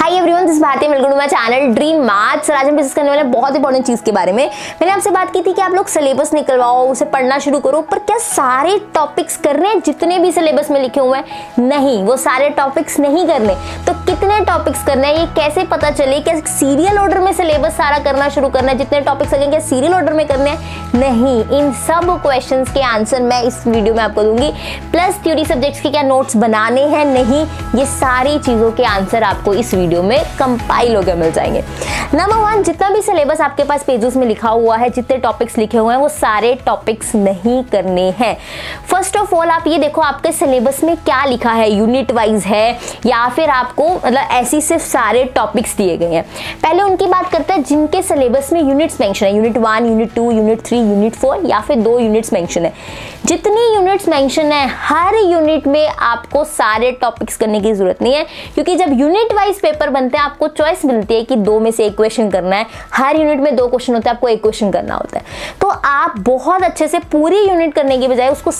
Hi everyone, this Bharati, welcome to my channel dream maths. आज हम discuss करने वाले बहुत इंपॉर्टेंट चीज के बारे में। मैंने आपसे बात की थी कि आप लोग सिलेबस निकलवाओ, उसे पढ़ना शुरू करो, पर क्या सारे टॉपिक्स करने हैं जितने भी सिलेबस में लिखे हुए हैं? नहीं, वो सारे टॉपिक्स नहीं करने। तो कितने टॉपिक्स करने हैं ये कैसे पता चले? क्या सीरियल ऑर्डर में सिलेबस सारा करना शुरू करना है? जितने टॉपिक्स लगेंगे क्या सीरियल ऑर्डर में करने हैं? नहीं, इन सब क्वेश्चंस के आंसर मैं इस वीडियो में आपको दूंगी। प्लस थ्योरी सब्जेक्ट्स के क्या नोट्स बनाने हैं? नहीं, ये सारी चीजों के आंसर आपको इस वीडियो में कंपाइल होकर मिल जाएंगे। नंबर 1, जितना भी सिलेबस आपके पास पेजेस में लिखा हुआ है, जितने टॉपिक्स लिखे हुए हैं, वो सारे टॉपिक्स नहीं करने हैं। फर्स्ट ऑफ ऑल आप ये देखो आपके सिलेबस में क्या लिखा है, यूनिट वाइज है या फिर आपको मतलब ऐसी सिर्फ सारे टॉपिक्स दिए गए हैं। पहले उनकी बात करते हैं जिनके सिलेबस में यूनिट्स मेंशन है, यूनिट 1, यूनिट 2, यूनिट 3, यूनिट 4 या फिर 2 यूनिट्स मेंशन है। जितनी यूनिट्स मेंशन है, हर यूनिट में आपको सारे टॉपिक्स करने की जरूरत नहीं है, क्योंकि जब यूनिट वाइज पेपर बनते हैं आपको चॉइस मिलती है कि 2 में से 1 क्वेश्चन करना है। हर यूनिट में 2 क्वेश्चन होते हैं, आपको 1 क्वेश्चन करना होता है। तो आप बहुत अच्छे से पूरी यूनिट करने की बजाय उसको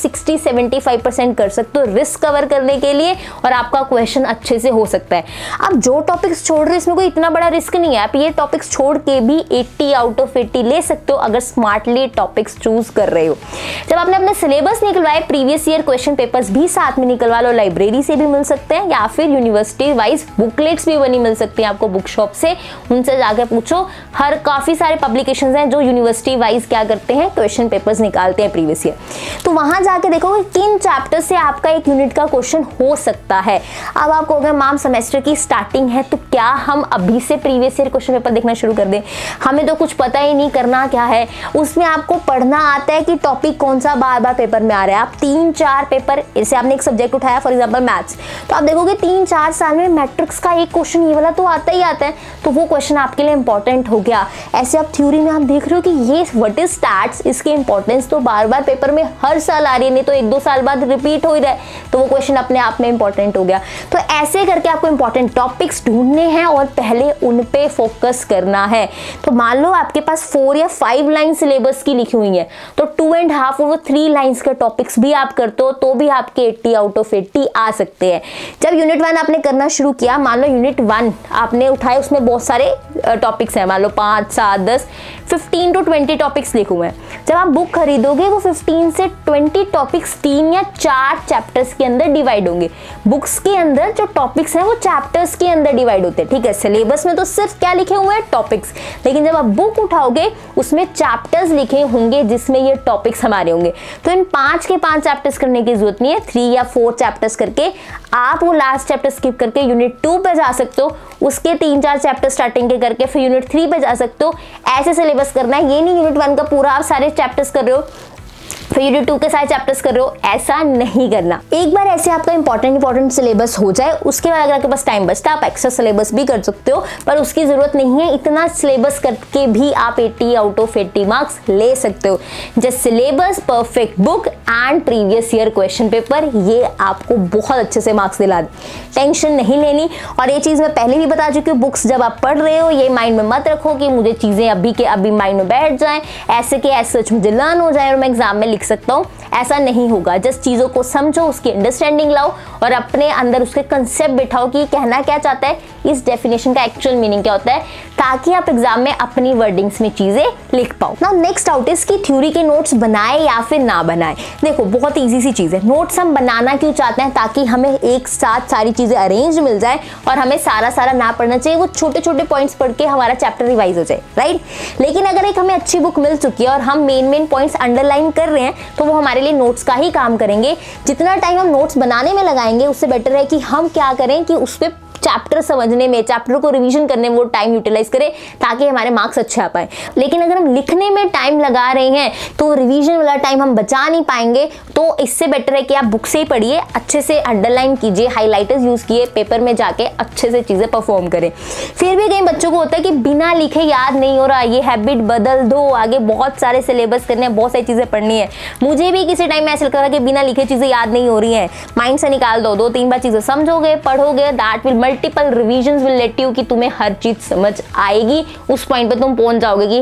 60-75% कर सकते हो रिस्क कवर करने के लिए, और आपका क्वेश्चन अच्छे से हो सकता है। अब जो टॉपिक्स छोड़ रहे हैं इसमें कोई इतना बड़ा रिस्क नहीं है, आप ये टॉपिक्स छोड़ के भी 80 आउट ऑफ 80 ले सकते हो अगर स्मार्टली टॉपिक्स चूज कर रहे हो। जब आपने अपने सिलेबस निकलवाए, प्रीवियस ईयर क्वेश्चन पेपर्स भी साथ में निकलवा लो, लाइब्रेरी से भी मिल सकते हैं या फिर यूनिवर्सिटी वाइज बुकलेट्स भी बनी मिल सकती है आपको बुक शॉप से, उनसे जाकर पूछो। हर काफी सारे पब्लिकेशंस हैं जो यूनिवर्सिटी वाइज क्या करते हैं, क्वेश्चन पेपर्स निकालते हैं प्रीवियस ईयर। तो वहां जाके देखोगे किन चैप्टर से आपका 1 यूनिट का क्वेश्चन हो सकता है। अब आप कहोगे मैम सेमेस्टर की स्टार्टिंग है, तो क्या हम अभी से प्रीवियस ईयर क्वेश्चन पेपर देखना शुरू कर दें? हमें तो कुछ पता ही नहीं करना क्या है। उसमें आपको पढ़ना आता है कि टॉपिक कौन सा बार बार पेपर में आ रहा है। आप 3-4 पेपर, जैसे आपने एक सब्जेक्ट उठाया फॉर एग्जाम्पल मैथ्स, तो आप देखोगे 3-4 साल में मैट्रिक्स का एक क्वेश्चन ये वाला तो आता ही आता है, तो वो क्वेश्चन आपके लिए इंपॉर्टेंट हो गया। ऐसे आप थ्योरी में आप देख रहे हो कि ये व्हाट इज स्टैट्स, इसकी इंपॉर्टेंस तो बार बार पेपर में हर साल आ रही है, नहीं तो 1-2 साल बाद रिपीट हो ही रहा है, तो वो क्वेश्चन अपने आप में इंपॉर्टेंट हो गया। तो ऐसे करके आपको इंपॉर्टेंट टॉपिक्स ढूंढने हैं और पहले उन पे फोकस करना है। तो मान लो आपके पास 4 या 5 लाइन सिलेबस की लिखी हुई है, तो 2.5 और 3 लाइंस के टॉपिक्स भी आप करते हो तो भी आपके 80 आउट ऑफ 80 आ सकते हैं। जब यूनिट 1 आपने करना शुरू किया, मान लो यूनिट 1 आपने उठाए, उसमें बहुत सारे टॉपिक्स हैं, मान लो 5, 7, 10, 15 to 20 टॉपिक्स लिखे हुए हैं। जब आप बुक खरीदोगे वो 15 से 20 टॉपिक्स 3 या 4 चैप्टर्स के अंदर डिवाइड होंगे। बुक्स के अंदर जो टॉपिक्स हैं वो चैप्टर्स के अंदर डिवाइड होते हैं, ठीक है। सिलेबस में तो सिर्फ क्या लिखे हुए हैं, टॉपिक्स, लेकिन जब आप बुक उठाओगे उसमें चैप्टर्स लिखे होंगे जिसमें ये टॉपिक्स हमारे होंगे। तो इन 5 के 5 चैप्टर्स करने की जरूरत नहीं है, 3 या 4 चैप्टर्स करके आप वो लास्ट चैप्टर स्किप करके यूनिट 2 पे जा सकते हो, उसके 3-4 चैप्टर स्टार्टिंग के करके फिर यूनिट 3 पे जा सकते हो। ऐसे सिलेबस करना है, ये नहीं यूनिट 1 का पूरा आप सारे चैप्टर्स कर रहे हो फिर यूनिट 2 के सारे चैप्टर्स कर रहे हो, ऐसा नहीं करना। एक बार ऐसे आपका इंपॉर्टेंट सिलेबस हो जाए, उसके बाद अगर आपके पास टाइम बचता है आप एक्स्ट्रा सिलेबस भी कर सकते हो, पर उसकी जरूरत नहीं है। इतना सिलेबस करके भी आप 80 आउट ऑफ 80 मार्क्स ले सकते हो। Just syllabus, perfect book and previous year question paper, ये आपको बहुत अच्छे से मार्क्स दिला दे, टेंशन नहीं लेनी। और ये चीज मैं पहले भी बता चुकी हूँ, बुक्स जब आप पढ़ रहे हो ये माइंड में मत रखो कि मुझे चीजें अभी के अभी माइंड में बैठ जाएं, ऐसे के ऐसे सच मुझे लर्न हो जाए और मैं एग्जाम में लिख सकता हूँ, ऐसा नहीं होगा। जस्ट चीजों को समझो, उसकी अंडरस्टैंडिंग लाओ और अपने अंदर उसके कंसेप्ट बिठाओ कि कहना क्या चाहता है, इस डेफिनेशन का एक्चुअल मीनिंग क्या होता है, ताकि आप एग्जाम में अपनी वर्डिंग्स में चीजें लिख पाओ। नाउ नेक्स्ट आउट इज कि थ्योरी के नोट्स बनाए या फिर ना बनाए। देखो बहुत इजी सी चीज है, नोट्स हम बनाना क्यों चाहते हैं, ताकि हमें एक साथ सारी चीजें अरेंज मिल जाए और हमें सारा ना पढ़ना चाहिए, वो छोटे छोटे पॉइंट्स पढ़ के हमारा चैप्टर रिवाइज हो जाए, राइट। लेकिन अगर एक हमें अच्छी बुक मिल चुकी है और हम मेन पॉइंट्स अंडरलाइन कर रहे हैं, तो वो हमारे लिए नोट्स का ही काम करेंगे। जितना टाइम हम नोट्स बनाने में लगाएंगे उससे बेटर है कि हम क्या करें कि उस पे चैप्टर समझने में, चैप्टर को रिवीजन करने में वो टाइम यूटिलाइज करें, ताकि हमारे मार्क्स अच्छे आ पाए। लेकिन अगर हम लिखने में टाइम लगा रहे हैं तो रिवीजन वाला टाइम हम बचा नहीं पाएंगे। तो इससे बेटर है कि आप बुक से ही पढ़िए, अच्छे से अंडरलाइन कीजिए, हाइलाइटर्स यूज किए, पेपर में जाके अच्छे से चीजें परफॉर्म करें। फिर भी कई बच्चों को होता है कि बिना लिखे याद नहीं हो रहा, ये हैबिट बदल दो, आगे बहुत सारे सिलेबस करने हैं, बहुत सारी चीजें पढ़नी है। मुझे भी किसी टाइम में ऐसा लगता था कि बिना लिखे चीजें याद नहीं हो रही हैं, माइंड से निकाल दो, 2-3 बार चीजें समझोगे, पढ़ोगे, that will multiple revisions will let you कि तुम्हें हर चीज समझ आएगी, उस पॉइंट पे तुम पहुंच जाओगे कि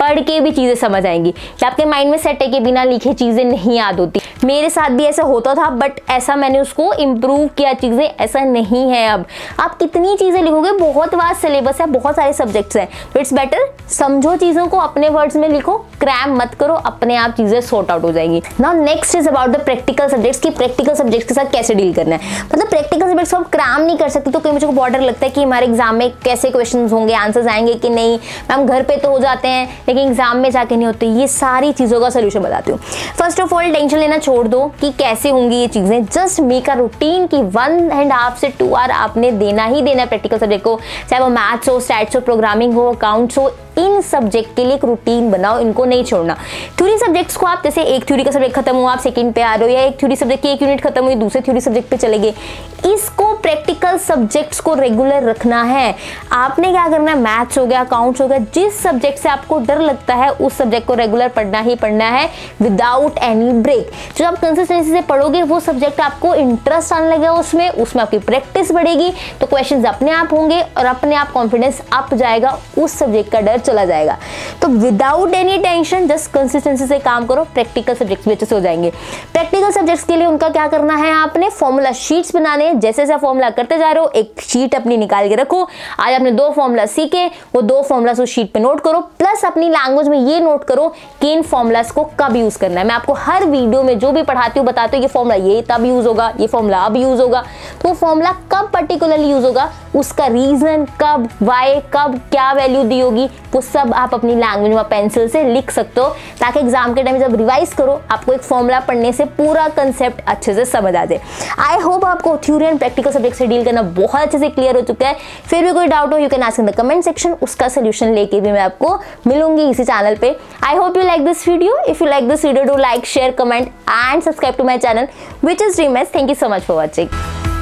पढ़ के भी चीज़ें समझ आएंगी। कि आपके माइंड में सेट है कि बिना लिखे चीज़ें नहीं याद होती। मेरे साथ भी ऐसा होता था, बट ऐसा मैंने उसको इम्प्रूव किया चीज़ें, ऐसा नहीं है अब। आप कितनी चीज़ें लिखोगे, बहुत वास्ट सिलेबस है, बहुत सारे सब्जेक्ट्स हैं, तो इट्स बेटर समझो चीज़ों को, अपने वर्ड्स में लिखो, क्रैम मत करो, अपने आप चीज़ें सॉर्ट आउट हो जाएंगी। Now next is about the practical subjects कि प्रैक्टिकल सब्जेक्ट्स के साथ कैसे डील करना है। मतलब प्रैक्टिकल सब्जेक्ट्स को आप क्रैम नहीं कर सकते, तो कई बच्चों को बॉर्डर लगता है कि हमारे एग्जाम में कैसे क्वेश्चंस होंगे, आंसर्स आएंगे कि नहीं। मैम घर पे तो हो जाते हैं लेकिन एग्जाम में जाके नहीं होते। ये सारी चीज़ों का सोल्यूशन बताती हूँ। फर्स्ट ऑफ ऑल टेंशन लेना छोड़ दो कि कैसे होंगी ये चीज़ें। जस्ट मेक अ रूटीन कि 1.5 से 2 आवर आपने देना ही देना है प्रैक्टिकल सब्जेक्ट को, चाहे वो मैथ्स हो, स्टैट्स हो, प्रोग्रामिंग हो, अकाउंट्स हो। इन सब्जेक्ट के लिए एक रूटीन बनाओ, इनको नहीं छोड़ना। थ्योरी सब्जेक्ट्स को आप जैसे एक थ्योरी का सब्जेक्ट खत्म हुआ, आप सेकंड पे आ रहे हो, या एक थ्योरी सब्जेक्ट की एक यूनिट खत्म हुई, दूसरे थ्योरी सब्जेक्ट पे चले गए। इसको प्रैक्टिकल सब्जेक्ट्स को रेगुलर रखना है। आपने क्या करना है, मैथ्स हो गया, अकाउंट्स हो गया, जिस सब्जेक्ट से आपको डर लगता है उस सब्जेक्ट को रेगुलर पढ़ना ही पढ़ना है विदाउट एनी ब्रेक। जो आप कंसिस्टेंसी से पढ़ोगे वो सब्जेक्ट आपको इंटरेस्ट आने लगेगा, उसमें आपकी प्रैक्टिस बढ़ेगी, तो क्वेश्चंस अपने आप होंगे और अपने आप कॉन्फिडेंस अप जाएगा, उस सब्जेक्ट का डर चला जाएगा। तो without any tension just consistency से काम करो, प्रैक्टिकल सब्जेक्ट्स भी अच्छे से हो जाएंगे। प्रैक्टिकल सब्जेक्ट्स के लिए उनका क्या करना है, आपने फॉर्मूला शीट्स बनाने हैं। जैसे जैसे फॉर्मूला करते जा रहे हो, एक शीट अपनी निकाल के रखो। आज आपने 2 फॉर्मूला सीखे, वो 2 फॉर्मूला उस शीट पे नोट करो, प्लस अपनी लैंग्वेज में ये नोट करो कि इन फॉर्मूलास को कब यूज करना है। मैं आपको हर वीडियो में जो भी पढ़ाती हूँ बताती हूँ ये फॉर्मूला ये तब यूज होगा, ये फॉर्मूला अब यूज होगा। तो वो फॉर्मूला कब पर्टिकुलरली यूज होगा, उसका रीजन कब, वाई कब, क्या वैल्यू दी होगी, वो सब आप अपनी लैंग्वेज में पेंसिल से लिख सकते हो, ताकि एग्जाम के टाइम जब रिवाइज करो आपको एक फॉर्मूला पढ़ने से पूरा कंसेप्ट अच्छे से समझ आ जाए। आई होप आपको थ्योरी एंड प्रैक्टिकल सब्जेक्ट से डील करना बहुत अच्छे से क्लियर हो चुका है। फिर भी कोई डाउट हो you can ask in the comment section, उसका सोल्यूशन लेके भी मैं आपको मिलूंगी इसी चैनल पे। I hope you like this video. If you like this video do like, share, comment and subscribe to my channel which is dream maths. Thank you so much for watching.